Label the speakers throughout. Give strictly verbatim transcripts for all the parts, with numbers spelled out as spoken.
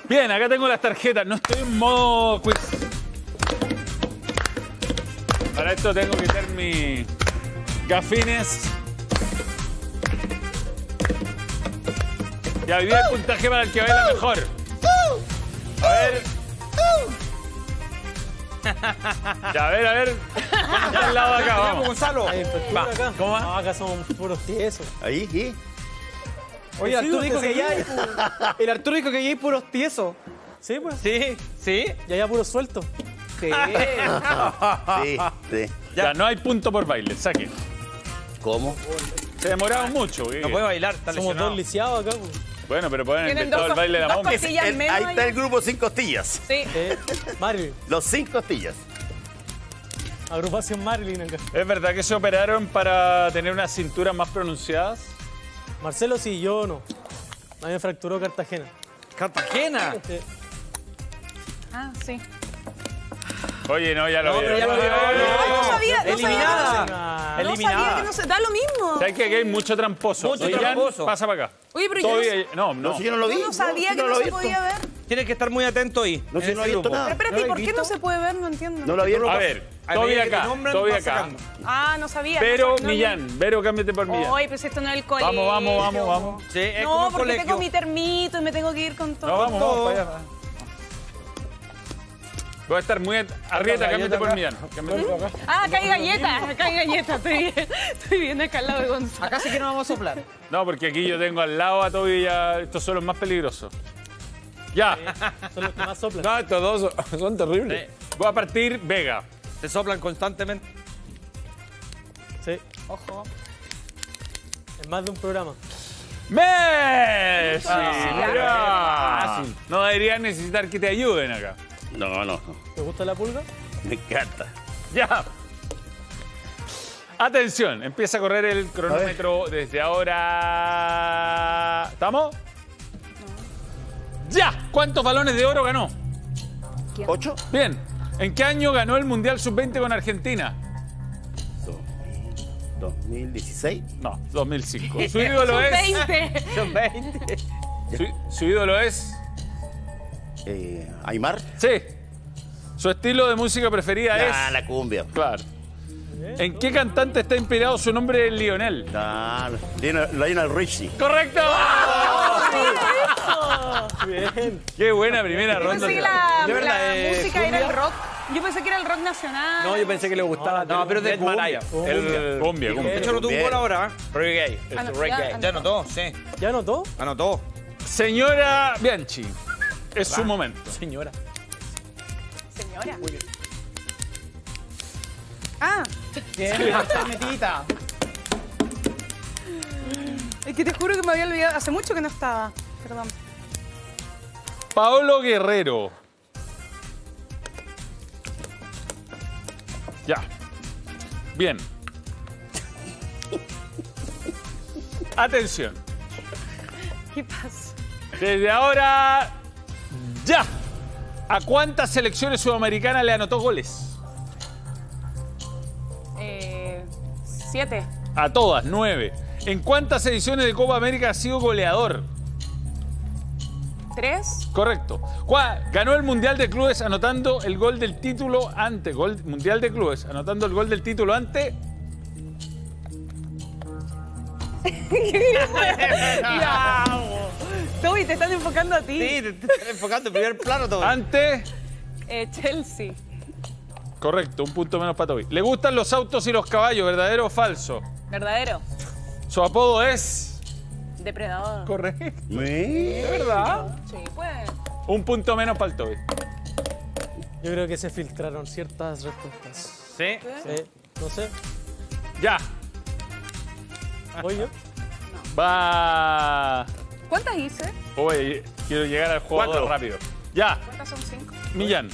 Speaker 1: Bien, acá tengo las tarjetas. No estoy en modo quiz. Para esto tengo que tener mis gafines. Ya, hoy día el puntaje para el que baila mejor. A ver. Ya, a ver, a ver. Ya al lado de acá, vamos.
Speaker 2: Gonzalo.
Speaker 3: Va, acá.
Speaker 1: ¿Cómo va?
Speaker 3: No, acá somos puros tiesos.
Speaker 4: Ahí, ¿sí?
Speaker 3: Oye,
Speaker 2: Arturo dijo que ya hay... El Arturo dijo que ya hay puros tiesos.
Speaker 3: Sí, pues.
Speaker 2: Sí, sí.
Speaker 3: Y allá puros sueltos.
Speaker 2: Sí.
Speaker 4: Sí, sí.
Speaker 1: Ya, no hay punto por baile, saque.
Speaker 4: ¿Cómo?
Speaker 1: Se demoraron mucho. ¿eh?
Speaker 2: No puede bailar, está
Speaker 3: Somos
Speaker 2: lesionado.
Speaker 3: dos lisiados acá, pues.
Speaker 1: Bueno, pero pueden haber
Speaker 5: Tienen
Speaker 1: inventado
Speaker 5: dos-
Speaker 1: el baile de la
Speaker 5: dos
Speaker 1: momia.
Speaker 5: pastillas
Speaker 4: El-
Speaker 5: menos
Speaker 4: ahí está
Speaker 5: allá.
Speaker 4: el grupo Sin Costillas.
Speaker 5: Sí.
Speaker 3: Eh, Marilyn.
Speaker 4: Los Sin Costillas.
Speaker 3: Agrupación Marilyn acá.
Speaker 1: ¿Es verdad que se operaron para tener unas cinturas más pronunciadas?
Speaker 3: Marcelo sí, yo no. A mí me fracturó Cartagena.
Speaker 2: Cartagena.
Speaker 3: Sí.
Speaker 5: Ah, sí.
Speaker 1: Oye, no, ya lo
Speaker 2: No,
Speaker 1: vi.
Speaker 2: pero ya lo vi.
Speaker 5: Ay, no sabía, no
Speaker 2: Eliminada.
Speaker 5: sabía.
Speaker 3: Ah,
Speaker 5: No sabía que no se da lo mismo.
Speaker 1: ¿Sabes que aquí hay mucho tramposo?
Speaker 2: Mucho
Speaker 1: Oye, Jan,
Speaker 2: tramposo.
Speaker 1: pasa para acá.
Speaker 5: Oye, pero yo
Speaker 1: Todo
Speaker 5: no,
Speaker 1: bien. No,
Speaker 4: No,
Speaker 1: no.
Speaker 4: si yo no lo vi.
Speaker 5: yo no sabía
Speaker 4: si
Speaker 5: que
Speaker 4: yo
Speaker 5: no
Speaker 4: lo
Speaker 5: se
Speaker 4: he
Speaker 5: podía
Speaker 4: visto.
Speaker 5: ver.
Speaker 2: Tienes que estar muy atento ahí.
Speaker 4: No, si
Speaker 2: en
Speaker 4: no
Speaker 2: ese
Speaker 4: he visto
Speaker 2: grupo.
Speaker 4: nada.
Speaker 5: Pero espérate,
Speaker 2: ¿No
Speaker 5: ¿y
Speaker 2: lo
Speaker 5: por
Speaker 2: has
Speaker 5: qué no
Speaker 2: visto?
Speaker 5: se puede ver? No entiendo.
Speaker 4: No lo había
Speaker 1: A ver,
Speaker 2: A
Speaker 1: todo
Speaker 2: medida
Speaker 1: bien
Speaker 2: que te
Speaker 1: acá,
Speaker 2: nombran,
Speaker 1: todo bien
Speaker 2: vas
Speaker 1: acá.
Speaker 2: sacando.
Speaker 5: Ah, no sabía.
Speaker 1: Pero,
Speaker 5: no, sabía.
Speaker 1: Millán, Vero, cámbiate por Millán.
Speaker 5: Oye, pues esto no es el colegio.
Speaker 1: Vamos, vamos, vamos, vamos.
Speaker 2: Sí, es como
Speaker 5: No,
Speaker 2: un
Speaker 5: porque
Speaker 2: colegio.
Speaker 5: tengo mi termito y me tengo que ir con todo.
Speaker 1: No, vamos, vamos
Speaker 2: todo.
Speaker 1: para allá. Voy a estar muy... at- Arrieta, cámbiate por Millán. Cámbiate por acá.
Speaker 5: Ah, acá hay galletas, acá hay galletas. Estoy, estoy viendo acá al lado de Gonzalo.
Speaker 2: Acá sí que no vamos a soplar.
Speaker 1: No, porque aquí yo tengo al lado a Toby y ya... Estos son los más peligrosos. Ya.
Speaker 3: son los que más soplan.
Speaker 6: No, estos dos son, son terribles.
Speaker 1: Voy a partir Vega.
Speaker 2: Se soplan constantemente.
Speaker 3: Sí,
Speaker 5: Ojo.
Speaker 3: es más de un programa.
Speaker 1: ¡Messi!
Speaker 5: Ah,
Speaker 1: Mira. No deberías necesitar que te ayuden acá.
Speaker 4: No, no, no.
Speaker 3: ¿Te gusta la pulga?
Speaker 4: Me encanta.
Speaker 1: Ya. Atención, empieza a correr el cronómetro desde ahora. ¿Estamos? ¡Ya! ¿Cuántos balones de oro ganó?
Speaker 4: ¿Ocho?
Speaker 1: Bien. ¿En qué año ganó el Mundial sub veinte con Argentina?
Speaker 4: dos mil dieciséis.
Speaker 1: No, dos mil cinco. Su ídolo es...
Speaker 5: veinte.
Speaker 2: Son veinte.
Speaker 1: Su, su ídolo es...
Speaker 4: Eh, Aymar.
Speaker 1: Sí. Su estilo de música preferida
Speaker 4: Ah,
Speaker 1: es...
Speaker 4: la cumbia.
Speaker 1: Claro. ¿En qué cantante está inspirado su nombre de Lionel?
Speaker 4: Ah, Lionel Lionel Richie.
Speaker 1: ¡Correcto!
Speaker 3: Bien.
Speaker 1: ¡Qué buena primera
Speaker 5: Yo
Speaker 1: ronda!
Speaker 5: pensé que la,
Speaker 2: ¿De verdad,
Speaker 5: la
Speaker 2: eh,
Speaker 5: música era
Speaker 2: cumbia?
Speaker 5: el rock. Yo pensé que era el rock nacional.
Speaker 6: No, yo pensé que le gustaba.
Speaker 2: No, pero es de
Speaker 6: Dead Maraya.
Speaker 2: cumbia.
Speaker 1: El cumbia,
Speaker 2: De
Speaker 1: cumbia.
Speaker 2: hecho, anotó un
Speaker 4: Bien.
Speaker 2: gol ahora. ¿eh?
Speaker 6: Reggae.
Speaker 5: Ah, no,
Speaker 6: Es
Speaker 5: ya,
Speaker 6: reggae.
Speaker 5: ah,
Speaker 2: Ya anotó, sí.
Speaker 3: ¿Ya anotó?
Speaker 2: Anotó.
Speaker 1: Señora Bianchi, es su momento.
Speaker 6: Señora.
Speaker 5: Señora. Ah,
Speaker 2: Metita.
Speaker 5: es que te juro que me había olvidado. Hace mucho que no estaba. Perdón.
Speaker 1: Paolo Guerrero. Ya. Bien. Atención.
Speaker 5: ¿Qué pasa?
Speaker 1: Desde ahora, ya. ¿A cuántas selecciones sudamericanas le anotó goles?
Speaker 5: Eh, siete.
Speaker 1: A todas, nueve. ¿En cuántas ediciones de Copa América ha sido goleador?
Speaker 5: Tres.
Speaker 1: Correcto. ¿Cuál? Ganó el Mundial de Clubes anotando el gol del título ante. Gol, Mundial de Clubes anotando el gol del título ante.
Speaker 5: Toby, te están enfocando a ti.
Speaker 2: Sí, te, te estás enfocando en primer plano todo.
Speaker 1: Ante.
Speaker 5: Eh, Chelsea.
Speaker 1: Correcto, un punto menos para Toby. ¿Le gustan los autos y los caballos, verdadero o falso?
Speaker 5: Verdadero.
Speaker 1: Su apodo es.
Speaker 5: Depredador.
Speaker 1: Correcto.
Speaker 4: ¿De
Speaker 1: ¿Verdad?
Speaker 5: Sí, pues.
Speaker 1: Un punto menos para el Toby.
Speaker 3: Yo creo que se filtraron ciertas respuestas.
Speaker 2: Sí.
Speaker 3: Sí, no sé.
Speaker 1: Ya.
Speaker 3: ¿Voy yo?
Speaker 1: Va.
Speaker 5: ¿Cuántas hice?
Speaker 1: Oye, quiero llegar al jugador
Speaker 4: Cuatro.
Speaker 1: rápido. Ya.
Speaker 5: ¿Cuántas son cinco?
Speaker 1: Millán.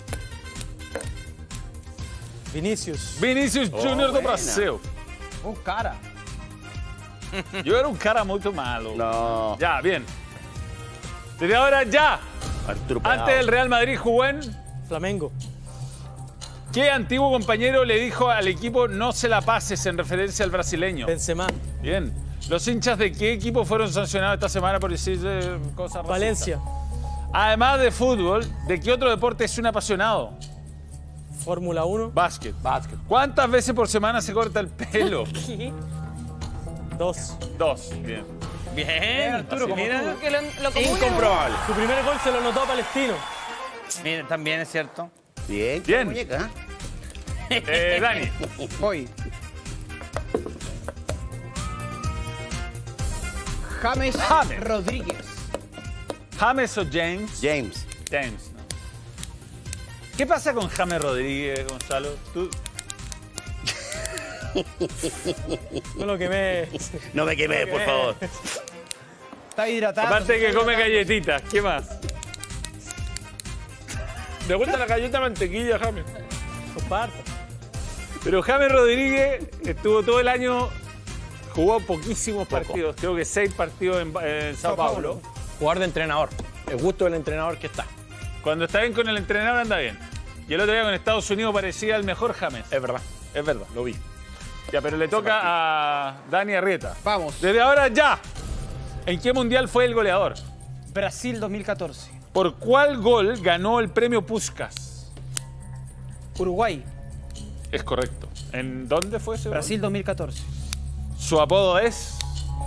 Speaker 3: Vinicius.
Speaker 1: Vinicius Junior do
Speaker 4: buena.
Speaker 1: Brasil.
Speaker 2: Un cara.
Speaker 1: Yo era un cara muy malo.
Speaker 4: No.
Speaker 1: Ya, bien. Desde ahora, ya.
Speaker 4: Arturo Pagado.
Speaker 1: Antes del Real Madrid jugó en.
Speaker 3: Flamengo.
Speaker 1: ¿Qué antiguo compañero le dijo al equipo no se la pases en referencia al brasileño?
Speaker 3: Benzema.
Speaker 1: Bien. ¿Los hinchas de qué equipo fueron sancionados esta semana por decir eh, cosas racistas?
Speaker 3: Valencia.
Speaker 1: Además de fútbol, ¿de qué otro deporte es un apasionado?
Speaker 3: Fórmula uno.
Speaker 1: Básquet.
Speaker 6: Básquet.
Speaker 1: ¿Cuántas veces por semana se corta el pelo?
Speaker 3: Dos.
Speaker 1: Dos. Bien.
Speaker 5: Bien,
Speaker 2: Arturo, como
Speaker 5: mira.
Speaker 2: tú.
Speaker 5: Que lo, lo común es-
Speaker 6: Incomprobable.
Speaker 3: Su primer gol se lo anotó a Palestino.
Speaker 5: Mira, también es cierto.
Speaker 4: Bien,
Speaker 1: Bien.
Speaker 4: muñeca.
Speaker 1: Eh, Dani.
Speaker 2: Voy. James,
Speaker 1: James.
Speaker 2: Rodríguez.
Speaker 1: ¿James o James?
Speaker 4: James.
Speaker 1: James, ¿no? ¿Qué pasa con James Rodríguez, Gonzalo? ¿Tú?
Speaker 3: No lo quemé.
Speaker 4: No me quemé, por favor.
Speaker 2: Está hidratado.
Speaker 1: Aparte de que come galletitas, ¿qué más?
Speaker 6: Le gusta la galleta mantequilla, James.
Speaker 3: Comparto.
Speaker 1: Pero James Rodríguez estuvo todo el año, jugó poquísimos partidos, creo que seis partidos en, en Sao Paulo.
Speaker 6: Jugador de entrenador. El gusto del entrenador que está.
Speaker 1: Cuando está bien con el entrenador anda bien. Y el otro día con Estados Unidos parecía el mejor James.
Speaker 6: Es verdad.
Speaker 1: Es verdad, lo vi. Ya, pero le toca a Dani Arrieta.
Speaker 2: Vamos.
Speaker 1: Desde ahora ya. ¿En qué mundial fue el goleador?
Speaker 2: Brasil dos mil catorce.
Speaker 1: ¿Por cuál gol ganó el premio Puskás?
Speaker 2: Uruguay.
Speaker 1: Es correcto. ¿En dónde fue ese gol?
Speaker 2: Brasil dos mil catorce.
Speaker 1: Su apodo es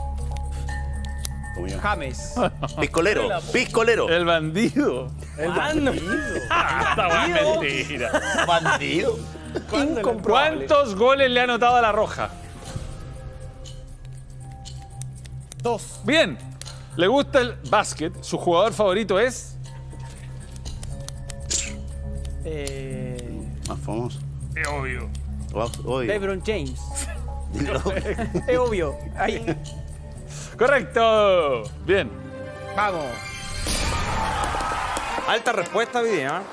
Speaker 4: Como yo.
Speaker 2: James.
Speaker 4: Piscolero. Piscolero.
Speaker 1: el bandido.
Speaker 3: El bandido.
Speaker 1: Ah, esta weá es mentira.
Speaker 4: Bandido.
Speaker 6: Incomprobable.
Speaker 1: ¿Cuántos goles le ha anotado a La Roja?
Speaker 2: Dos.
Speaker 1: Bien. ¿Le gusta el básquet? ¿Su jugador favorito es?
Speaker 2: Eh,
Speaker 4: Más famoso.
Speaker 1: Es obvio.
Speaker 4: Oh, obvio.
Speaker 2: LeBron James.
Speaker 4: Dilo.
Speaker 2: Es obvio. Ahí.
Speaker 1: Correcto. Bien.
Speaker 2: Vamos.
Speaker 5: Alta respuesta, video. ¿eh?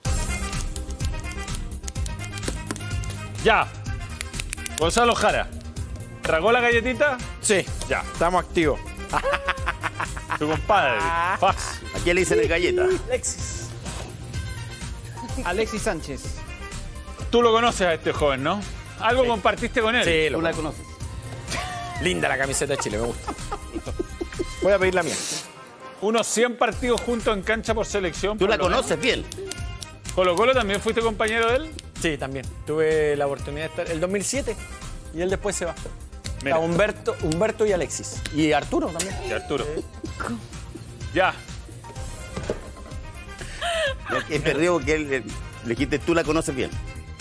Speaker 1: Ya. Gonzalo Jara. ¿Tragó la galletita?
Speaker 6: Sí.
Speaker 1: Ya.
Speaker 6: Estamos activos.
Speaker 1: Tu compadre. Fácil.
Speaker 4: ¿A quién le dicen el galleta?
Speaker 3: Alexis.
Speaker 2: Alexis Sánchez.
Speaker 1: Tú lo conoces a este joven, ¿no? Algo compartiste con él.
Speaker 6: Sí,
Speaker 4: Tú
Speaker 6: lo
Speaker 4: la conoces.
Speaker 6: Linda la camiseta de Chile, me gusta. Voy a pedir la mía.
Speaker 1: Unos cien partidos juntos en cancha por selección.
Speaker 4: Tú
Speaker 1: por
Speaker 4: la
Speaker 1: lo menos.
Speaker 4: conoces bien.
Speaker 1: ¿Colo Colo también fuiste compañero de él?
Speaker 6: Sí, también. Tuve la oportunidad de estar el dos mil siete y él después se va.
Speaker 1: Mira.
Speaker 6: Está Humberto, Humberto y Alexis. Y Arturo también.
Speaker 1: Y Arturo. Ya.
Speaker 4: Es que perdió porque él, él- le dijiste tú la conoces bien.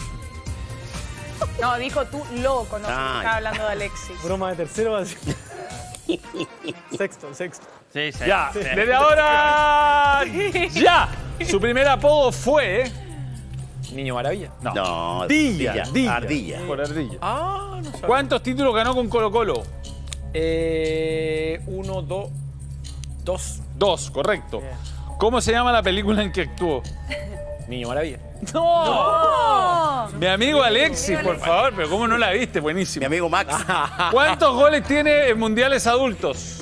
Speaker 5: No, dijo tú lo conoces.
Speaker 4: Ay.
Speaker 5: Estaba hablando de Alexis.
Speaker 3: Broma de tercero va a decir. Sexto, sexto.
Speaker 5: Sí, sí.
Speaker 1: Ya. Desde ahora. Ya. Su primer apodo fue.
Speaker 6: Niño Maravilla.
Speaker 1: No.
Speaker 4: No.
Speaker 1: Ardilla. Ardilla.
Speaker 4: Ardilla.
Speaker 1: Por Ardilla.
Speaker 6: Ah, no sabía.
Speaker 1: ¿Cuántos títulos ganó con Colo Colo?
Speaker 6: Eh, uno, dos, dos.
Speaker 1: Dos, correcto. ¿Cómo se llama la película en que actuó?
Speaker 6: Niño Maravilla.
Speaker 1: ¡No! Mi amigo Alexis, por favor, pero ¿cómo no la viste?
Speaker 4: Mi
Speaker 1: Buenísimo.
Speaker 4: amigo Max.
Speaker 1: ¿Cuántos goles tiene en mundiales adultos?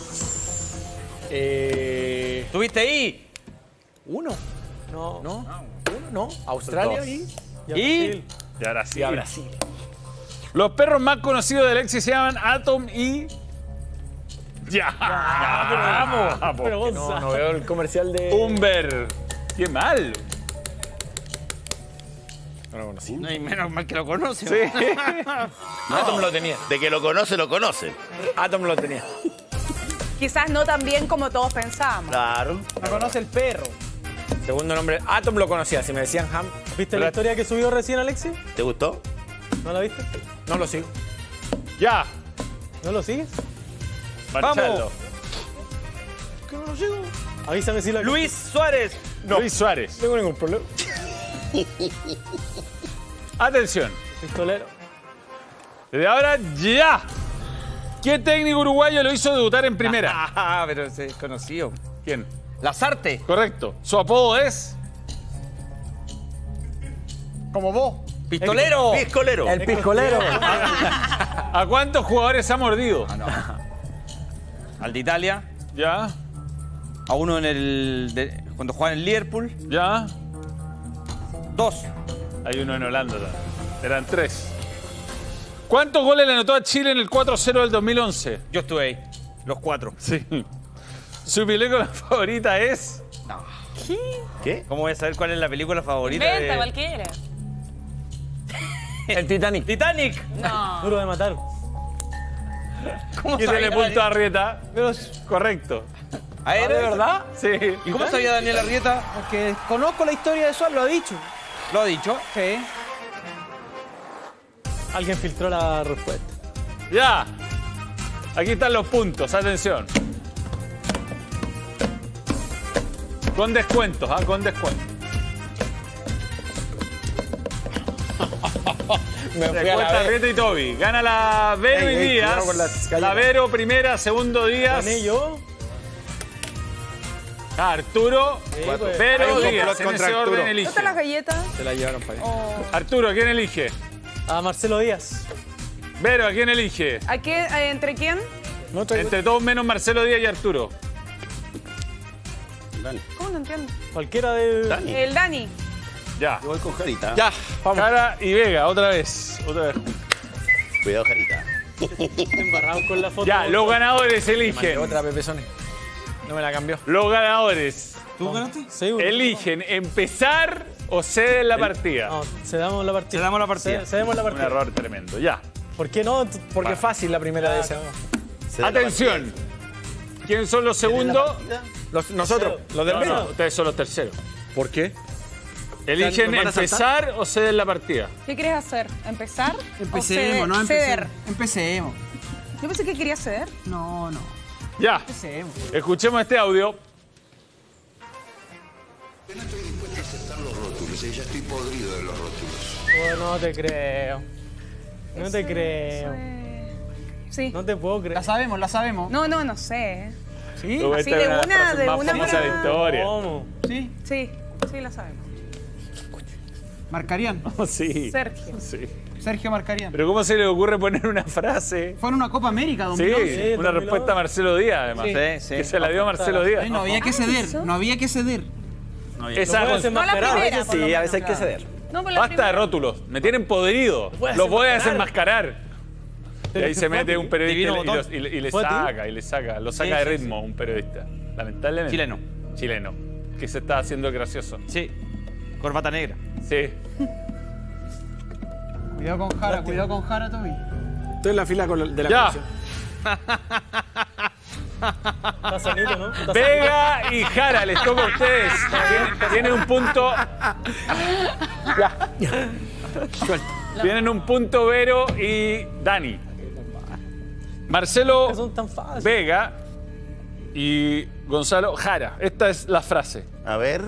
Speaker 6: Eh,
Speaker 5: ¿Estuviste ahí?
Speaker 6: uno.
Speaker 3: No.
Speaker 6: ¿No? Uno, no. Australia
Speaker 1: Dos.
Speaker 6: y,
Speaker 3: Y a
Speaker 6: y,
Speaker 3: Brasil.
Speaker 1: Y ahora sí.
Speaker 6: y a Brasil.
Speaker 1: Los perros más conocidos de Alexis se llaman Atom y. ¡Ya! ¡Vamos! vamos.
Speaker 3: Pero
Speaker 6: No,
Speaker 3: Gonzalo.
Speaker 6: no veo el comercial de.
Speaker 1: Humber. ¡Qué mal!
Speaker 6: No lo conocí.
Speaker 5: No, y menos mal que lo conoce.
Speaker 1: Sí.
Speaker 6: Atom lo tenía.
Speaker 4: De que lo conoce, lo conoce.
Speaker 6: Atom lo tenía.
Speaker 5: Quizás no tan bien como todos pensábamos.
Speaker 4: Claro.
Speaker 2: No conoce el perro.
Speaker 6: Segundo nombre, Atom lo conocía. Si me decían Ham,
Speaker 3: ¿Viste la historia que subió recién Alexis?
Speaker 4: ¿Te gustó?
Speaker 3: ¿No la viste?
Speaker 6: no lo sigo.
Speaker 1: ¡Ya!
Speaker 3: ¿No lo sigues?
Speaker 1: Marcelo.
Speaker 6: ¿Qué no lo sigo?
Speaker 3: Avísame si la.
Speaker 5: Luis Suárez.
Speaker 1: Luis Suárez.
Speaker 6: No tengo ningún problema.
Speaker 1: Atención.
Speaker 3: Pistolero.
Speaker 1: Desde ahora, ¡ya! ¿Qué técnico uruguayo lo hizo debutar en primera?
Speaker 5: Ah, pero ese es conocido.
Speaker 1: ¿Quién?
Speaker 5: Lazarte.
Speaker 1: Correcto. Su apodo es.
Speaker 2: Como vos.
Speaker 5: Pistolero.
Speaker 4: Piscolero.
Speaker 6: El piscolero.
Speaker 1: ¿A cuántos jugadores ha mordido?
Speaker 5: Al de Italia.
Speaker 1: ¿Ya?
Speaker 5: A uno en el. de- cuando jugaba en el Liverpool.
Speaker 1: ¿Ya?
Speaker 5: Dos.
Speaker 1: Hay uno en Holanda también. Eran tres. ¿Cuántos goles le anotó a Chile en el cuatro cero del dos mil once?
Speaker 5: Yo estuve ahí. Los cuatro.
Speaker 1: Sí. ¿Su película favorita es?
Speaker 4: ¿Qué?
Speaker 6: ¿Cómo voy a saber cuál es la película favorita
Speaker 5: Inventa
Speaker 6: de...
Speaker 5: cualquiera.
Speaker 6: El Titanic. ¡Titanic!
Speaker 5: No.
Speaker 3: Duro de matar.
Speaker 6: ¿Cómo
Speaker 1: Quítale
Speaker 6: sabía
Speaker 1: punto a
Speaker 6: Daniel?
Speaker 1: Arrieta. Correcto.
Speaker 6: ¿Ah, ¿de verdad?
Speaker 1: Sí.
Speaker 6: ¿Y cómo sabía Daniel Arrieta?
Speaker 2: Porque conozco la historia de Suárez, lo ha dicho.
Speaker 6: Lo ha dicho.
Speaker 2: Sí.
Speaker 3: Alguien filtró la respuesta.
Speaker 1: Ya. Aquí están los puntos. Atención. Con descuentos, ¿ah? Con descuentos.
Speaker 6: Me fui a la
Speaker 1: Descuenta
Speaker 6: vez.
Speaker 1: Arrieta y Toby. Gana la Vero
Speaker 6: Ey,
Speaker 1: y
Speaker 6: ey,
Speaker 1: Díaz.
Speaker 6: cuidado con las
Speaker 1: La
Speaker 6: galletas.
Speaker 1: Vero primera, segundo Díaz.
Speaker 3: Gané yo.
Speaker 1: Ah, Arturo.
Speaker 3: pues.
Speaker 1: Vero
Speaker 6: Hay un
Speaker 1: Díaz.
Speaker 6: complot
Speaker 1: En
Speaker 6: contra
Speaker 1: ese
Speaker 6: Arturo.
Speaker 1: orden
Speaker 5: ¿Dónde
Speaker 1: elige.
Speaker 5: están las galletas?
Speaker 6: Se la llevaron para allá.
Speaker 5: Oh.
Speaker 1: Arturo, ¿quién elige?
Speaker 3: A Marcelo Díaz.
Speaker 1: Vero, ¿a quién elige?
Speaker 5: ¿A qué, eh, ¿Entre quién?
Speaker 3: No traigo-
Speaker 1: Entre todos menos Marcelo Díaz y Arturo.
Speaker 4: Dani.
Speaker 5: ¿Cómo no entiendo?
Speaker 3: Cualquiera de.
Speaker 4: Dani.
Speaker 5: El Dani.
Speaker 1: Ya.
Speaker 4: Yo voy con Jarita.
Speaker 6: Ya, vamos.
Speaker 1: Jara y Vega, otra vez. Otra vez.
Speaker 4: Cuidado, Jarita.
Speaker 3: Embarrado con la foto.
Speaker 1: Ya, los ganadores
Speaker 6: Mandé
Speaker 1: eligen.
Speaker 6: otra Pepesone. No me la cambió.
Speaker 1: Los ganadores
Speaker 6: ¿Tú ganaste?
Speaker 3: Sí, uno.
Speaker 1: eligen empezar o ceder la partida.
Speaker 3: No, cedamos la partida.
Speaker 6: Cedamos la partida.
Speaker 3: Ce- Cedemos la
Speaker 1: Un
Speaker 3: partida.
Speaker 1: error tremendo. Ya.
Speaker 3: ¿Por qué no?
Speaker 6: Porque es fácil la primera de esa.
Speaker 4: Se da la
Speaker 1: Atención. ¿Quién son los segundos?
Speaker 6: Los- nosotros, los del
Speaker 1: No,
Speaker 6: medio.
Speaker 1: no, ustedes son los terceros.
Speaker 6: ¿Por qué?
Speaker 1: Eligen
Speaker 6: ¿Nos van a saltar?
Speaker 1: empezar o ceder la partida.
Speaker 5: ¿Qué quieres hacer? ¿Empezar? o
Speaker 2: Empecemos,
Speaker 5: ceder?
Speaker 2: no
Speaker 5: Ceder.
Speaker 2: empecemos. Empecemos.
Speaker 5: Yo pensé que querías ceder.
Speaker 2: No, no.
Speaker 1: Ya.
Speaker 2: Empecemos.
Speaker 1: Escuchemos este audio.
Speaker 7: Ya estoy podrido de los rótulos.
Speaker 3: Oh, no te creo. No te creo.
Speaker 5: Sí.
Speaker 3: No te puedo creer.
Speaker 2: La sabemos, la sabemos.
Speaker 5: No, no, no sé.
Speaker 2: ¿Sí?
Speaker 1: Tú,
Speaker 5: Así
Speaker 1: esta
Speaker 5: de
Speaker 1: es
Speaker 5: una,
Speaker 1: frase
Speaker 5: de
Speaker 1: más
Speaker 5: una
Speaker 1: famosa
Speaker 5: para-
Speaker 1: de la historia.
Speaker 3: ¿Cómo?
Speaker 2: Sí.
Speaker 5: Sí, sí, la sabemos.
Speaker 2: Marcarían.
Speaker 1: Sí.
Speaker 5: Sergio.
Speaker 1: Sí.
Speaker 2: Sergio Marcarían.
Speaker 1: Pero ¿cómo se le ocurre poner una frase?
Speaker 2: Fue en una Copa América,
Speaker 1: Sí,
Speaker 2: dos mil once.
Speaker 3: Sí,
Speaker 1: una
Speaker 3: dos mil
Speaker 1: respuesta a Marcelo Díaz, además.
Speaker 2: Sí.
Speaker 6: Sí, sí.
Speaker 1: Que se la dio a Marcelo Díaz.
Speaker 2: Ay, no había que ceder, no había que ceder.
Speaker 1: Esa
Speaker 3: Puedes
Speaker 5: No la
Speaker 3: enmascarar.
Speaker 5: primera, por lo
Speaker 6: Sí, a
Speaker 5: menos.
Speaker 6: veces hay que ceder.
Speaker 5: No, por la
Speaker 1: Basta de
Speaker 5: primera.
Speaker 1: rótulos. Me tienen podrido.
Speaker 3: puedes
Speaker 1: Los voy a
Speaker 3: desenmascarar.
Speaker 1: desenmascarar. Y ahí se mete un periodista y,
Speaker 6: Divino
Speaker 1: le- y
Speaker 6: botón.
Speaker 1: lo- y le, y le
Speaker 3: ¿Fue a ti?
Speaker 1: saca, y le saca. Lo saca
Speaker 6: Sí,
Speaker 1: de
Speaker 6: sí,
Speaker 1: ritmo un periodista. Lamentablemente.
Speaker 6: Chileno.
Speaker 1: Chileno. Que se está haciendo gracioso.
Speaker 6: Sí. Corbata negra.
Speaker 1: Sí.
Speaker 2: Cuidado con Jara, cuidado con Jara, Toby.
Speaker 6: Estoy en la fila con de la
Speaker 1: Ya.
Speaker 6: comisión.
Speaker 3: Está sanito, ¿no? Está
Speaker 1: Vega y Jara, les toca a ustedes. Tienen, tienen un punto. Ya. Tienen un punto Vero y Dani. Marcelo
Speaker 3: sanito. Son tan fáciles.
Speaker 1: Vega y Gonzalo Jara. Esta es la frase.
Speaker 4: A ver.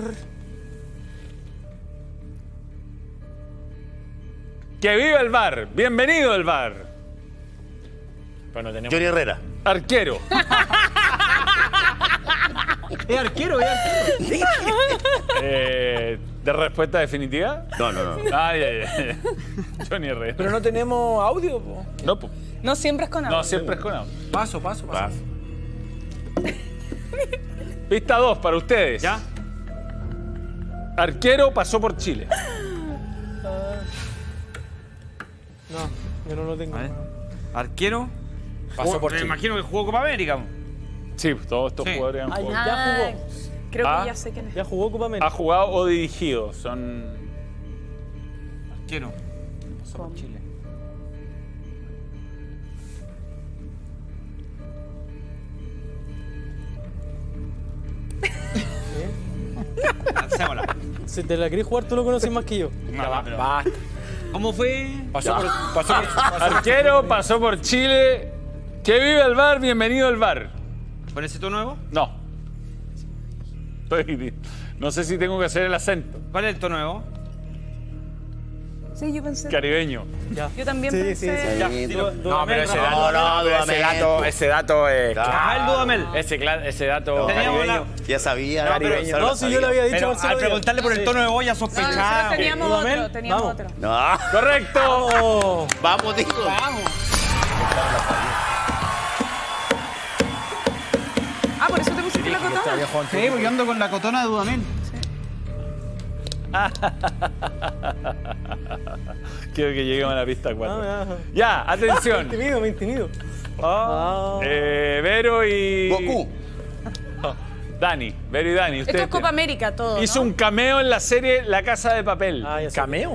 Speaker 1: Que viva el bar. Bienvenido al bar.
Speaker 6: Bueno, tenemos.
Speaker 4: Johnny Herrera.
Speaker 1: Arquero.
Speaker 2: Es arquero, es arquero.
Speaker 1: Eh, ¿De respuesta definitiva?
Speaker 4: No, no, no.
Speaker 1: Ay, ay, ay. Johnny Herrera.
Speaker 6: Pero no tenemos audio, po.
Speaker 1: No, po.
Speaker 5: No siempre es con audio.
Speaker 1: No, siempre es con audio.
Speaker 2: Paso, paso, paso.
Speaker 4: Paz.
Speaker 1: Pista dos para ustedes.
Speaker 6: ¿Ya?
Speaker 1: Arquero pasó por Chile.
Speaker 3: No, yo no lo tengo.
Speaker 6: A ver. Arquero.
Speaker 1: Pasó
Speaker 6: Jugó-
Speaker 1: por
Speaker 6: me
Speaker 1: Chile.
Speaker 6: imagino que jugó Copa América. po.
Speaker 1: Sí, todos estos
Speaker 6: Sí.
Speaker 1: jugadores han
Speaker 3: Ay,
Speaker 1: jugado.
Speaker 3: ya
Speaker 5: Ah,
Speaker 3: jugó.
Speaker 5: Creo
Speaker 1: Ah.
Speaker 5: que ya sé quién es.
Speaker 3: Ya jugó Copa
Speaker 1: Ha
Speaker 3: América.
Speaker 1: jugado o dirigido. Son.
Speaker 6: Arquero. Pasó por Chile. Hacémosla.
Speaker 3: Si te la querés jugar, tú lo conoces más que yo.
Speaker 6: Ya va, basta. ¿Cómo fue? Pasó por, pasó por,
Speaker 1: Arquero pasó por Chile. Que vive el bar, bienvenido al bar.
Speaker 6: ¿Con ese tono nuevo?
Speaker 1: No. Estoy- no sé si tengo que hacer el acento.
Speaker 6: ¿Cuál es el tono nuevo?
Speaker 5: Sí, yo pensé.
Speaker 1: Caribeño.
Speaker 3: Ya.
Speaker 5: Yo también
Speaker 3: Sí,
Speaker 5: pensé.
Speaker 3: sí, sí.
Speaker 6: Ya,
Speaker 3: Du- Dudamel,
Speaker 6: No, pero ese
Speaker 3: Rafael.
Speaker 6: dato,
Speaker 4: no,
Speaker 6: pero ese
Speaker 4: Dudamel.
Speaker 6: dato, ese dato es.
Speaker 4: Ah,
Speaker 6: el Dudamel. Ese, cla- ese dato. Teníamos la- caribeño.
Speaker 4: Ya sabía.
Speaker 6: No, pero-
Speaker 4: Gonzalo
Speaker 3: No,
Speaker 4: lo
Speaker 3: si yo le
Speaker 4: sabía.
Speaker 3: había dicho
Speaker 6: Pero
Speaker 3: Marcelo
Speaker 6: al
Speaker 3: Díaz.
Speaker 6: preguntarle por el
Speaker 3: Sí.
Speaker 6: tono de voz ya
Speaker 5: No, nosotros
Speaker 6: sospechaba.
Speaker 5: teníamos
Speaker 3: Dudamel,
Speaker 5: otro, teníamos
Speaker 3: vamos.
Speaker 5: otro.
Speaker 4: No.
Speaker 1: Correcto.
Speaker 3: Oh,
Speaker 4: Vamos, dijo.
Speaker 2: Vamos.
Speaker 5: Ah, por eso te pusiste la cotona.
Speaker 2: Sí, porque yo ando con la cotona de Dudamel.
Speaker 1: Quiero que lleguemos a la pista cuatro.
Speaker 3: ah,
Speaker 1: Ya,
Speaker 3: Me
Speaker 1: atención.
Speaker 3: intimido, me intimido. Ah.
Speaker 1: Eh, Vero y.
Speaker 4: Goku.
Speaker 1: Dani, Vero y Dani.
Speaker 5: Esto es Copa América todo,
Speaker 1: Hizo
Speaker 5: ¿no?
Speaker 1: un cameo en la serie La Casa de Papel.
Speaker 3: Ah, ya sé.
Speaker 6: ¿Cameo?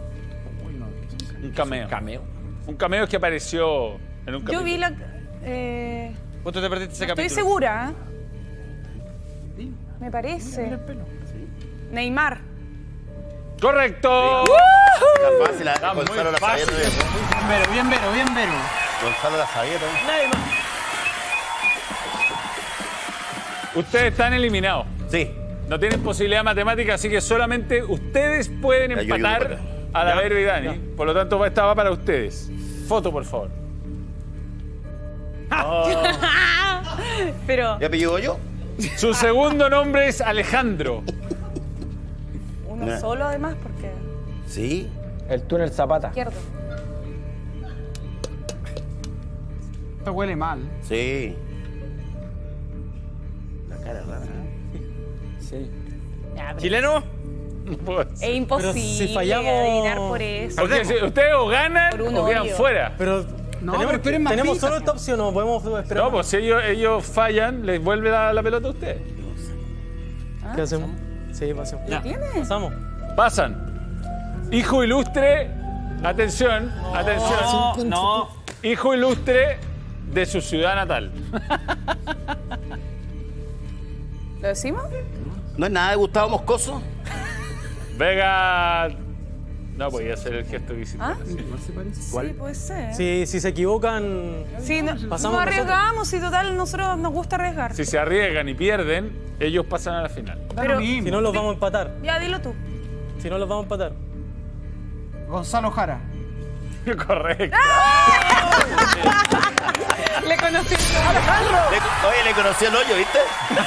Speaker 1: Un cameo.
Speaker 6: ¿Cameo?
Speaker 1: Un cameo que apareció en un capítulo.
Speaker 5: Yo vi la... Eh,
Speaker 2: ¿Vos te perdiste ese
Speaker 5: no estoy
Speaker 2: capítulo?
Speaker 5: segura. ¿eh? Me parece. Neymar.
Speaker 1: ¡Correcto!
Speaker 4: Está fácil, ¿eh?
Speaker 1: Está muy
Speaker 4: Gonzalo la
Speaker 1: fácil.
Speaker 4: sabía.
Speaker 2: Bien vero, bien vero, bien vero.
Speaker 4: Gonzalo la sabía también.
Speaker 6: Nadie más.
Speaker 1: Ustedes están eliminados.
Speaker 4: Sí.
Speaker 1: No tienen posibilidad matemática, así que solamente ustedes pueden
Speaker 4: Ya, yo ayudo
Speaker 1: empatar
Speaker 4: para acá.
Speaker 1: a la
Speaker 6: Ya.
Speaker 1: Vero y Dani. Por lo tanto, esta va para ustedes. Foto, por favor.
Speaker 5: Pero
Speaker 4: ¿Ya pilló yo?
Speaker 1: Su segundo nombre es Alejandro.
Speaker 5: uno
Speaker 4: Nah.
Speaker 5: solo además porque...
Speaker 4: Sí.
Speaker 6: El túnel Zapata.
Speaker 5: Izquierdo.
Speaker 2: Esto huele mal.
Speaker 4: Sí. La cara rara. ¿eh?
Speaker 6: Sí.
Speaker 5: Ya, pero
Speaker 6: ¿Chileno?
Speaker 1: No puedo decir.
Speaker 5: es imposible
Speaker 3: si fallamos-
Speaker 5: adivinar por eso.
Speaker 1: Porque si ustedes o ganan
Speaker 5: Por un
Speaker 1: o quedan
Speaker 5: hoyo.
Speaker 1: fuera.
Speaker 3: Pero
Speaker 2: No,
Speaker 3: tenemos,
Speaker 2: pero esperen más
Speaker 3: tenemos
Speaker 2: pistas,
Speaker 3: solo esta opción, no podemos esperar.
Speaker 1: No, pues si ellos, ellos fallan, les vuelve la, la pelota a ustedes.
Speaker 3: ¿Qué hacemos? Sí, pasemos.
Speaker 5: ¿Lo tienes?
Speaker 3: Pasamos.
Speaker 1: Pasan. Hijo ilustre, atención, atención.
Speaker 2: No.
Speaker 1: Hijo ilustre de su ciudad natal.
Speaker 5: ¿Lo decimos?
Speaker 4: ¿No es nada de Gustavo Moscoso?
Speaker 1: Vega. No podía hacer el gesto que hiciste.
Speaker 5: ¿Ah?
Speaker 1: recién.
Speaker 5: Sí, puede ser.
Speaker 3: Si, si se equivocan,
Speaker 5: Sí, no,
Speaker 3: Pasamos
Speaker 5: no arriesgamos y total, nosotros nos gusta arriesgar.
Speaker 1: Si se arriesgan y pierden, ellos pasan a la final.
Speaker 5: Pero-
Speaker 3: si no los vamos a empatar.
Speaker 5: Ya, dilo tú.
Speaker 3: Si no los vamos a empatar.
Speaker 2: Gonzalo Jara.
Speaker 1: Correcto.
Speaker 5: Le conocí.
Speaker 4: Le- oye, le conocí el hoyo, ¿viste?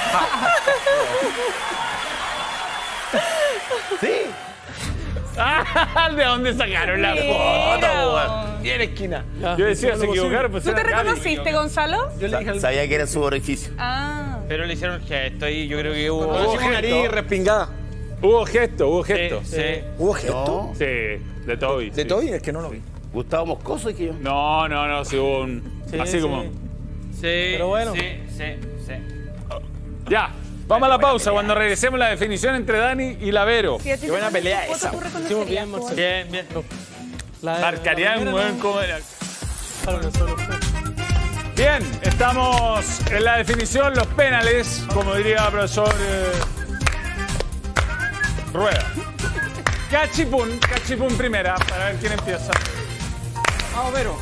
Speaker 4: Sí.
Speaker 1: ¿De dónde sacaron la foto, weón? Bien esquina. Yo decía, se equivocaron. Pues
Speaker 5: ¿Tú te
Speaker 1: era Gaby.
Speaker 5: reconociste, Gonzalo?
Speaker 2: Yo le dije al...
Speaker 4: Sabía que era su orificio.
Speaker 5: Ah.
Speaker 8: Pero le hicieron gesto y yo creo que hubo.
Speaker 1: Hubo gesto.
Speaker 6: respingada.
Speaker 1: Hubo gesto, hubo gesto.
Speaker 8: Sí, sí.
Speaker 6: ¿Hubo gesto?
Speaker 4: No.
Speaker 1: Sí, de Toby.
Speaker 6: ¿De
Speaker 1: sí.
Speaker 6: Toby? Es que no lo vi.
Speaker 4: Gustavo Moscoso y que yo.
Speaker 1: No, no, no, sí hubo un.
Speaker 3: Sí,
Speaker 1: así
Speaker 3: sí.
Speaker 1: como.
Speaker 8: Sí,
Speaker 3: Pero bueno.
Speaker 8: sí, sí, sí.
Speaker 1: Ya. Vamos a la pausa. Cuando regresemos la definición entre Dani y Lavero.
Speaker 5: Si a ti
Speaker 6: Qué buena
Speaker 5: te ponen
Speaker 6: pelea
Speaker 5: tu foto,
Speaker 6: esa.
Speaker 5: ¿tú
Speaker 3: Hicimos
Speaker 5: reconocerías,
Speaker 3: bien,
Speaker 5: po?
Speaker 3: Marcelo.
Speaker 8: Bien, bien.
Speaker 3: La-
Speaker 1: Marcarían,
Speaker 3: la
Speaker 1: weón,
Speaker 3: primera
Speaker 1: como era.
Speaker 3: no- Claro, no solo fue.
Speaker 1: Bien, estamos en la definición, los penales, como diría el profesor eh, Rueda. Cachipún, cachipún primera, para ver quién empieza.
Speaker 2: Vamos, Vero.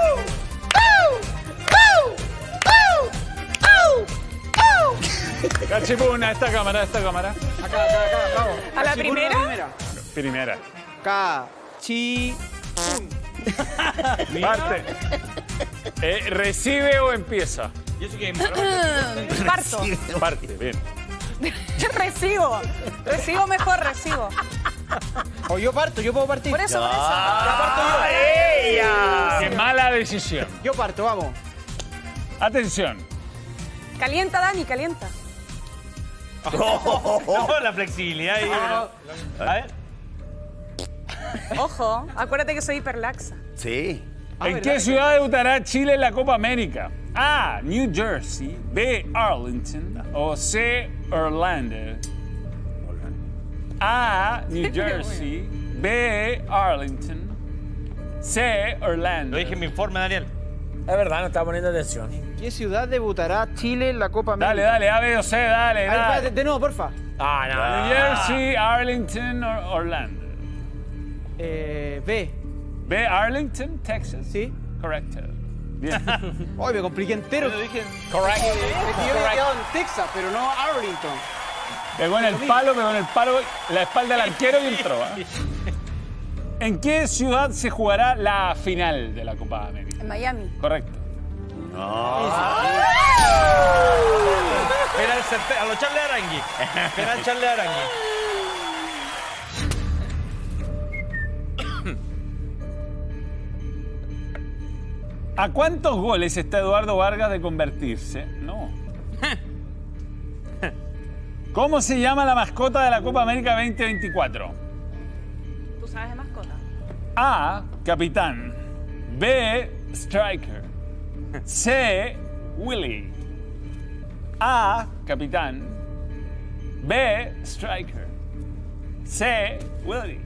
Speaker 1: Cachipún, a esta cámara, a esta cámara.
Speaker 2: Acá, acá, acá, vamos.
Speaker 5: ¿A la
Speaker 2: Cachipún,
Speaker 5: primera?
Speaker 1: Primera.
Speaker 2: Cachi...
Speaker 1: Parte. Eh, ¿Recibe o empieza?
Speaker 8: Yo sé que.
Speaker 5: Parto.
Speaker 1: Parte, bien.
Speaker 5: Recibo. Recibo mejor, recibo.
Speaker 2: O yo parto, yo puedo partir.
Speaker 5: Por eso, por eso.
Speaker 1: ¡Qué mala decisión!
Speaker 2: Yo parto, vamos.
Speaker 1: Atención.
Speaker 5: Calienta, Dani, calienta.
Speaker 8: No, la flexibilidad ahí. A ver.
Speaker 5: Ojo, acuérdate que soy hiperlaxa.
Speaker 4: Sí.
Speaker 1: ¿En qué ciudad debutará Chile en la Copa América? A. New Jersey. B. Arlington. O C. Orlando. A. New Jersey. B. Arlington. C. Orlando.
Speaker 8: Lo dije en mi informe, Daniel.
Speaker 6: Es verdad, no estaba poniendo atención.
Speaker 2: ¿Qué ciudad debutará Chile en la Copa
Speaker 1: Dale,
Speaker 2: América?
Speaker 1: dale, A, B o C, dale,
Speaker 2: A ver, espérate,
Speaker 1: dale.
Speaker 2: de nuevo, porfa.
Speaker 6: Ah, no.
Speaker 1: New Jersey, Arlington, or Orlando.
Speaker 2: Eh, B.
Speaker 1: B. Arlington, Texas.
Speaker 2: ¿Sí?
Speaker 1: Correcto. Bien.
Speaker 2: Hoy me compliqué entero.
Speaker 8: Lo dije.
Speaker 1: Correcto.
Speaker 2: Yo había quedado en Texas, pero no Arlington.
Speaker 1: Pegó en el palo, pegó en el palo, la espalda del arquero y entró. ¿eh? ¿En qué ciudad se jugará la final de la Copa América?
Speaker 5: En Miami.
Speaker 1: Correcto.
Speaker 8: Penal certero. A los Charles Arangui. Penal Charles Arangui.
Speaker 1: ¿A cuántos goles está Eduardo Vargas de convertirse? No. ¿Cómo se llama la mascota de la Copa América veinte veinticuatro?
Speaker 5: ¿Tú sabes de mascota?
Speaker 1: A. Capitán. B. Striker. C. Willy. A. Capitán. B. Striker. C. Willie.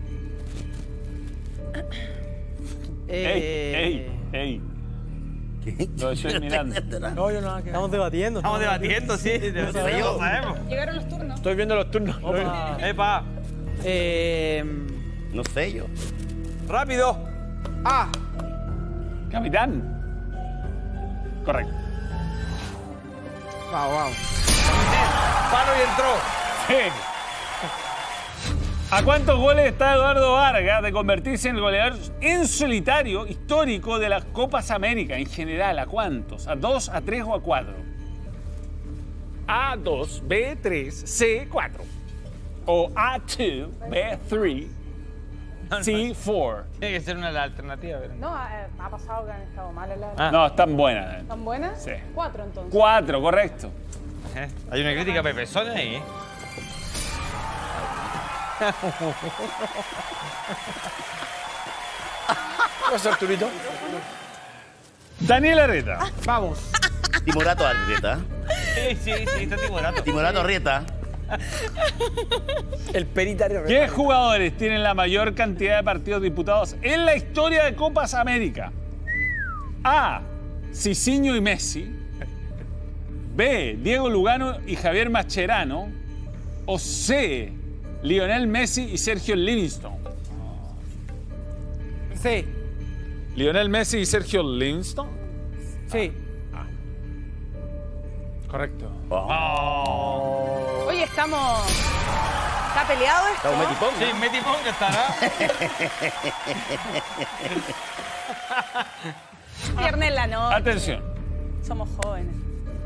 Speaker 2: Eh,
Speaker 1: Ey, ey, ey.
Speaker 4: ¿Qué?
Speaker 1: Lo estoy mirando.
Speaker 3: No, yo nada que
Speaker 2: Estamos debatiendo.
Speaker 8: Estamos debatiendo, sí. No
Speaker 2: sabemos.
Speaker 8: sabemos.
Speaker 5: Llegaron los turnos.
Speaker 2: Estoy viendo los turnos.
Speaker 3: Opa.
Speaker 8: Epa.
Speaker 2: Eh,
Speaker 4: No sé yo.
Speaker 8: Rápido.
Speaker 2: A.
Speaker 1: Capitán. Correcto.
Speaker 2: Wow, wow.
Speaker 8: Palo y entró.
Speaker 1: Sí. ¿A cuántos goles está Eduardo Vargas de convertirse en el goleador en solitario histórico de las Copas América en general? ¿A cuántos? ¿A dos, a tres o a cuatro? A dos, B tres, C cuatro. O A dos, B tres, C cuatro.
Speaker 8: Tiene que ser una de las alternativas. ¿verdad?
Speaker 5: No, eh, ha pasado que han estado mal en la...
Speaker 8: Ah.
Speaker 1: No, están buenas.
Speaker 5: ¿Están buenas?
Speaker 1: Sí.
Speaker 5: Cuatro, entonces.
Speaker 1: Cuatro, correcto.
Speaker 8: Eh, Hay una crítica a Pepe Sona ahí. ¿eh?
Speaker 2: ¿Qué pasa, Arturito?
Speaker 1: Daniel Arreta.
Speaker 2: Vamos.
Speaker 4: Timorato Arrieta.
Speaker 8: Sí, sí, sí, está timorato.
Speaker 4: Timorato Arrieta.
Speaker 2: El peritario.
Speaker 1: ¿Qué jugadores tienen la mayor cantidad de partidos disputados en la historia de Copas América? A. Cicinho y Messi. B. Diego Lugano y Javier Mascherano. O C. Lionel Messi y Sergio Livingstone.
Speaker 2: Sí.
Speaker 1: Lionel Messi y Sergio Livingstone.
Speaker 2: Sí.
Speaker 1: Correcto.
Speaker 5: Oye, estamos... ¿Está peleado esto?
Speaker 4: Estamos metipón.
Speaker 8: Sí, Metipón que estará.
Speaker 5: Viernes en la noche.
Speaker 1: Atención.
Speaker 5: Somos jóvenes.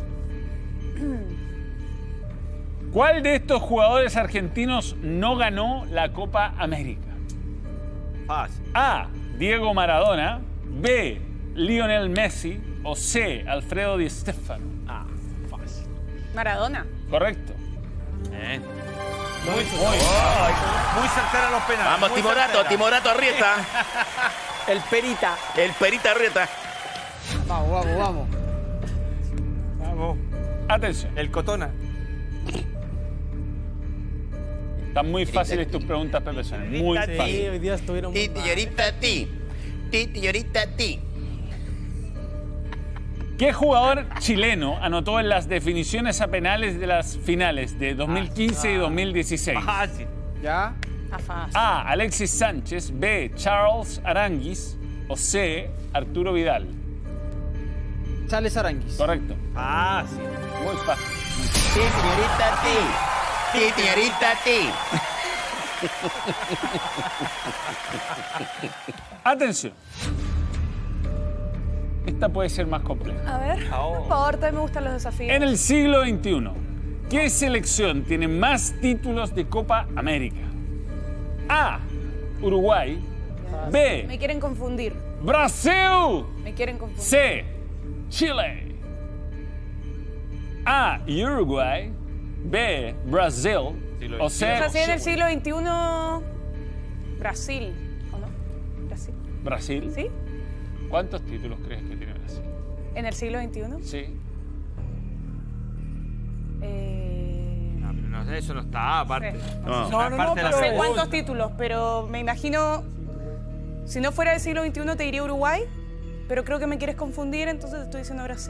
Speaker 1: ¿Cuál de estos jugadores argentinos no ganó la Copa América?
Speaker 8: Fácil.
Speaker 1: A. Diego Maradona. B. Lionel Messi. O C. Alfredo Di Stéfano.
Speaker 8: Ah, fácil.
Speaker 5: Maradona.
Speaker 1: Correcto.
Speaker 8: Eh. Muy, muy, muy certera los penales.
Speaker 4: Vamos,
Speaker 8: muy
Speaker 4: Timorato,
Speaker 8: certera.
Speaker 4: Timorato Arrieta.
Speaker 2: El perita.
Speaker 4: El Perita Arrieta.
Speaker 2: Vamos, vamos, vamos.
Speaker 8: Vamos.
Speaker 1: Atención.
Speaker 8: El Cotona.
Speaker 1: Están muy fáciles tus preguntas, Pepe Sona. Muy
Speaker 8: Sí.
Speaker 3: Sí,
Speaker 1: fáciles.
Speaker 3: hoy día estuvieron muy
Speaker 4: Ti,
Speaker 3: mal.
Speaker 4: tiorita, ti. Ti, tiorita, ti.
Speaker 1: ¿Qué jugador chileno anotó en las definiciones a penales de las finales de dos mil quince y dos mil dieciséis?
Speaker 8: Fácil.
Speaker 2: ¿Ya?
Speaker 5: Está fácil.
Speaker 1: A. Alexis Sánchez. B. Charles Aranguis. O C. Arturo Vidal.
Speaker 2: Charles Aranguis.
Speaker 1: Correcto.
Speaker 8: Fácil.
Speaker 1: Muy fácil.
Speaker 4: Ti, tiorita, ti. Ti, tiorita, ti.
Speaker 1: Atención. Esta puede ser más compleja.
Speaker 5: A ver, por favor, también me gustan los desafíos.
Speaker 1: En el siglo veintiuno, ¿qué selección tiene más títulos de Copa América? A. Uruguay. B.
Speaker 5: Me quieren confundir.
Speaker 1: Brasil.
Speaker 5: Me quieren confundir.
Speaker 1: C. Chile. A. Uruguay. B. Brasil.
Speaker 8: Siglo
Speaker 1: O
Speaker 5: O sea,
Speaker 1: C.
Speaker 5: si en el siglo veintiuno, Brasil, ¿o no? Brasil.
Speaker 1: Brasil.
Speaker 5: ¿Sí?
Speaker 1: ¿Cuántos títulos crees que tiene Brasil?
Speaker 5: En el siglo veintiuno.
Speaker 1: Sí.
Speaker 5: Eh...
Speaker 8: No, pero no, eso no está aparte.
Speaker 5: Sí.
Speaker 4: No.
Speaker 2: No, no, no,
Speaker 8: Aparte de la
Speaker 5: No sé
Speaker 2: pero-
Speaker 5: cuántos títulos, pero me imagino, si no fuera del siglo veintiuno te diría Uruguay, pero creo que me quieres confundir, entonces te estoy diciendo Brasil.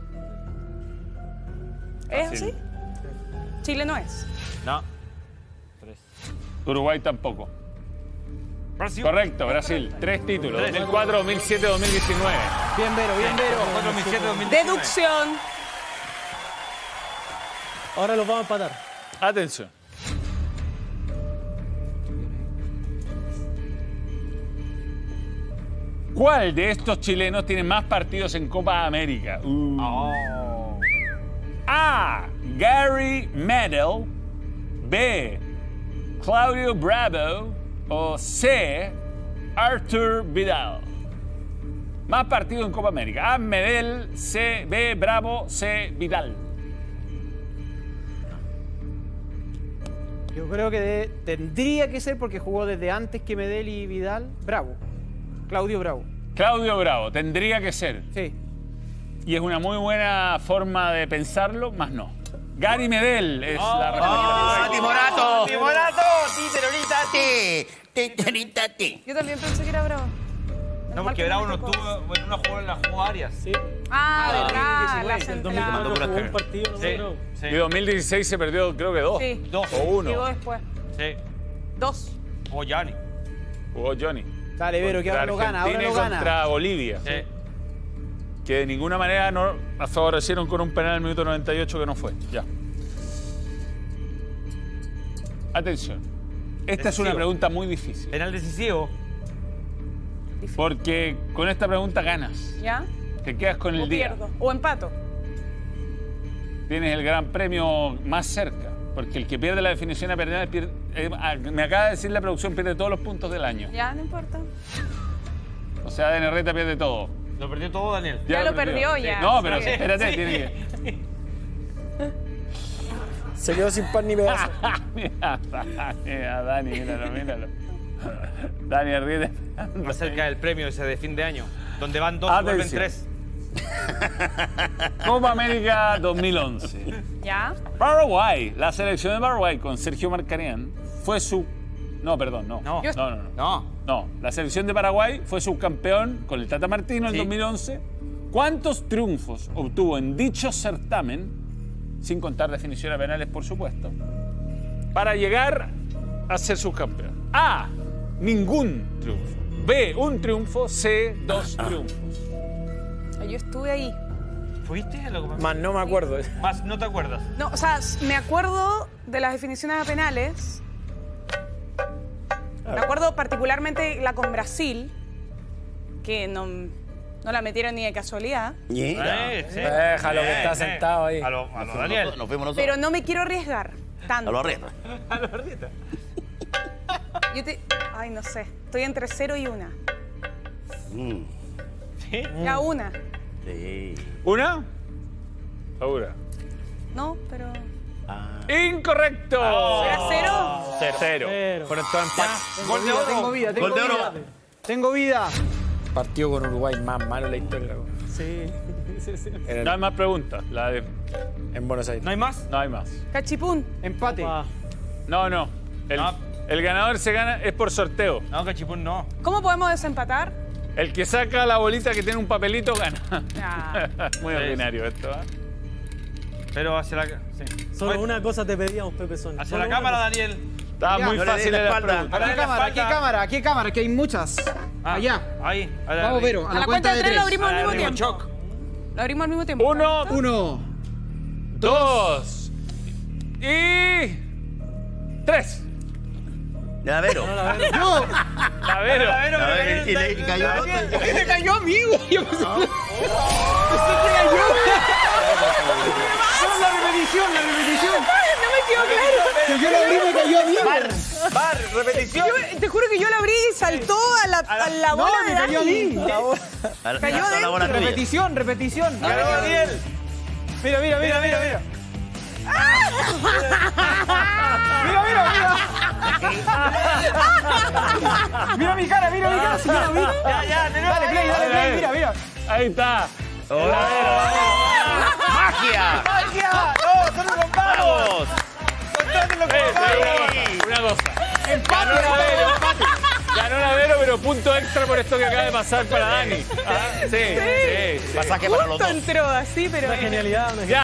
Speaker 5: ¿Es
Speaker 1: Brasil.
Speaker 5: así? Chile no es.
Speaker 8: No. Tres.
Speaker 1: Uruguay tampoco.
Speaker 8: Brasil.
Speaker 1: Correcto, Brasil. Tres títulos.
Speaker 8: Tres.
Speaker 1: dos mil cuatro, dos mil siete, dos mil diecinueve.
Speaker 2: Bien, Vero, bien, Vero.
Speaker 8: dos mil siete, dos mil diecinueve.
Speaker 5: Deducción.
Speaker 3: Ahora los vamos a empatar.
Speaker 1: Atención. ¿Cuál de estos chilenos tiene más partidos en Copa América? Uh.
Speaker 8: Oh.
Speaker 1: A. Gary Medel. B. Claudio Bravo. O C. Arthur Vidal. Más partidos en Copa América. A. Medel. C. B. Bravo. C. Vidal.
Speaker 2: Yo creo que de- tendría que ser porque jugó desde antes que Medel y Vidal. Bravo. Claudio Bravo.
Speaker 1: Claudio Bravo. Tendría que ser.
Speaker 2: Sí.
Speaker 1: Y es una muy buena forma de pensarlo, más no. Gary Medel es la
Speaker 4: ¡Ah,
Speaker 1: respuesta.
Speaker 4: Timorato!
Speaker 8: ¡Timorato!
Speaker 4: ¡Titerorita, titerorita, ti!
Speaker 5: Yo también pensé que era Bravo.
Speaker 8: No, porque Bravo no estuvo en una jugada, la jugó Arias.
Speaker 3: Sí.
Speaker 5: Ah,
Speaker 2: Ah,
Speaker 5: verdad. La
Speaker 3: El
Speaker 5: central.
Speaker 3: dos mil cuatro
Speaker 4: puras
Speaker 3: jugó un
Speaker 4: cagas.
Speaker 3: partido, no
Speaker 8: Sí,
Speaker 3: me acuerdo.
Speaker 8: sí.
Speaker 1: Y dos mil dieciséis se perdió, creo que dos.
Speaker 5: Sí.
Speaker 8: Dos.
Speaker 1: O uno.
Speaker 5: Llegó después.
Speaker 8: Sí.
Speaker 5: Dos.
Speaker 8: O Gianni.
Speaker 1: Jugó Johnny.
Speaker 2: Dale, Vero, que
Speaker 1: Contra
Speaker 2: ahora lo gana, ahora
Speaker 1: Argentina
Speaker 2: lo
Speaker 1: y
Speaker 2: gana.
Speaker 1: Contra Bolivia.
Speaker 8: Sí.
Speaker 1: Que de ninguna manera nos favorecieron con un penal en el minuto noventa y ocho que no fue. Ya. Atención. Esta es una
Speaker 8: Decisivo.
Speaker 1: pregunta muy difícil.
Speaker 8: Penal decisivo.
Speaker 1: Porque con esta pregunta ganas.
Speaker 5: ¿Ya?
Speaker 1: Te quedas con
Speaker 5: O
Speaker 1: el día.
Speaker 5: pierdo. O empato.
Speaker 1: Tienes el gran premio más cerca. Porque el que pierde la definición a penales pierde. eh, ah, me acaba de decir la producción, pierde todos los puntos del año.
Speaker 5: Ya, no importa.
Speaker 1: O sea, D N R pierde todo.
Speaker 8: Lo perdió todo Daniel.
Speaker 5: Ya lo perdió, ya.
Speaker 1: No, pero
Speaker 5: Sí.
Speaker 1: espérate, tiene que.
Speaker 3: Se quedó sin pan ni pedazo.
Speaker 1: mira, mira, Dani, míralo, míralo. Dani ríe.
Speaker 8: Más cerca del premio ese de fin de año. Donde van dos y vuelven
Speaker 1: Atención.
Speaker 8: tres.
Speaker 1: Copa América dos mil once.
Speaker 5: ¿Ya?
Speaker 1: Paraguay, la selección de Paraguay con Sergio Marcarián fue su... No, perdón, no.
Speaker 8: No.
Speaker 1: no, no, no.
Speaker 8: No.
Speaker 1: No, la selección de Paraguay fue subcampeón con el Tata Martino en
Speaker 8: Sí.
Speaker 1: dos mil once. ¿Cuántos triunfos obtuvo en dicho certamen, sin contar definición a penales, por supuesto, para llegar a ser subcampeón? A, ningún triunfo. B, un triunfo. C, dos triunfos.
Speaker 5: Yo estuve ahí.
Speaker 8: ¿Fuiste a la Copa?
Speaker 3: Más no me acuerdo.
Speaker 8: Más no te acuerdas.
Speaker 5: No, o sea, me acuerdo de las definiciones a penales. Me acuerdo particularmente la con Brasil, que no, no la metieron ni de casualidad.
Speaker 8: Eh, sí.
Speaker 3: Déjalo que
Speaker 8: Eh,
Speaker 3: está
Speaker 8: eh.
Speaker 3: sentado ahí.
Speaker 8: A lo, a lo Daniel.
Speaker 4: Nos fuimos nosotros.
Speaker 5: Pero no me quiero arriesgar tanto.
Speaker 4: A lo arreta.
Speaker 8: A lo Ardita.
Speaker 5: Yo te... Ay, no sé. Estoy entre cero y una.
Speaker 4: Mm,
Speaker 8: ¿Sí?
Speaker 5: Ya una.
Speaker 4: sí.
Speaker 1: ¿Una? ¿Segura?
Speaker 5: No, pero...
Speaker 4: Ah.
Speaker 1: ¡Incorrecto!
Speaker 5: ¿Era cero?
Speaker 1: Cero. Cero.
Speaker 3: Pero
Speaker 1: Fueron todos empates.
Speaker 8: Gol de
Speaker 2: Tengo
Speaker 8: oro.
Speaker 2: vida, tengo
Speaker 4: Gol de oro.
Speaker 2: vida. Tengo vida.
Speaker 3: partido con Uruguay más malo en la historia.
Speaker 2: Sí. sí, sí.
Speaker 3: En, el-
Speaker 1: No hay más preguntas. La de-
Speaker 3: en Buenos Aires.
Speaker 8: ¿No hay más?
Speaker 1: No hay más.
Speaker 5: Cachipún.
Speaker 2: Empate.
Speaker 3: Opa.
Speaker 1: No, no. El,
Speaker 8: No.
Speaker 1: el ganador se gana es por sorteo.
Speaker 8: No, Cachipún no.
Speaker 5: ¿Cómo podemos desempatar?
Speaker 1: El que saca la bolita que tiene un papelito gana.
Speaker 5: Ah.
Speaker 1: Muy
Speaker 8: Sí.
Speaker 1: ordinario esto, ¿eh?
Speaker 8: Pero hacia la... Sí.
Speaker 3: Solo
Speaker 8: Oye,
Speaker 3: una cosa te pedíamos, Pepe Son.
Speaker 8: Hacia
Speaker 3: Solo
Speaker 8: la
Speaker 3: una
Speaker 8: cámara,
Speaker 3: cosa.
Speaker 8: Daniel.
Speaker 1: Estaba
Speaker 2: Ya,
Speaker 1: muy
Speaker 4: no le
Speaker 1: fácil
Speaker 4: des la
Speaker 1: en la
Speaker 4: espalda.
Speaker 1: pregunta.
Speaker 2: Aquí
Speaker 8: la
Speaker 2: cámara, aquí
Speaker 8: espalda.
Speaker 2: cámara, aquí cámara, que hay muchas.
Speaker 8: Ah,
Speaker 2: Allá.
Speaker 8: Ahí. Allá,
Speaker 2: Vamos,
Speaker 8: ahí.
Speaker 2: Vero, a,
Speaker 5: A la cuenta de tres lo abrimos al
Speaker 8: Ah,
Speaker 5: mismo
Speaker 8: abrimos
Speaker 5: tiempo.
Speaker 8: choc.
Speaker 5: Lo abrimos al mismo tiempo.
Speaker 1: Uno,
Speaker 2: Uno.
Speaker 1: dos y tres.
Speaker 4: Ya, Vero.
Speaker 2: ¡No!
Speaker 1: La Vero.
Speaker 8: A ver,
Speaker 4: A ver, y le y cayó el otro.
Speaker 2: ¡Que me cayó amigo! Yo pensé, pensé que era yo. No, la repetición, la repetición.
Speaker 5: No me quedó claro.
Speaker 2: Que yo la abrí y me cayó amigo.
Speaker 8: Bar, repetición.
Speaker 5: Yo te juro que yo la abrí y saltó a la, a la
Speaker 2: No,
Speaker 5: bola
Speaker 2: me
Speaker 5: de
Speaker 2: cayó a
Speaker 5: Dani.
Speaker 2: mí.
Speaker 4: A la-
Speaker 5: Cayó
Speaker 4: a la
Speaker 5: dentro.
Speaker 4: bola tuya.
Speaker 2: Repetición, repetición.
Speaker 8: Ganó Daniel.
Speaker 2: Mira, mira, mira, mira, mira. Mira, mira, mira. Mira mi cara, mira mi cara. Si yo la vi.
Speaker 8: Ya, ya, tenemos.
Speaker 2: Dale play, dale play, mira, mira.
Speaker 1: Ahí está.
Speaker 4: ¡Magia!
Speaker 8: ¡No, son unos vagos!
Speaker 4: ¡Vamos!
Speaker 1: Eh, pero una cosa. Ganó la Vero. Ganó la Vero, pero punto extra por esto que acaba de pasar para Dani. Ah, sí, sí, sí.
Speaker 4: Pasaje para los
Speaker 5: Justo
Speaker 4: dos.
Speaker 5: entró así, pero...
Speaker 3: Una genialidad, una
Speaker 1: Ya,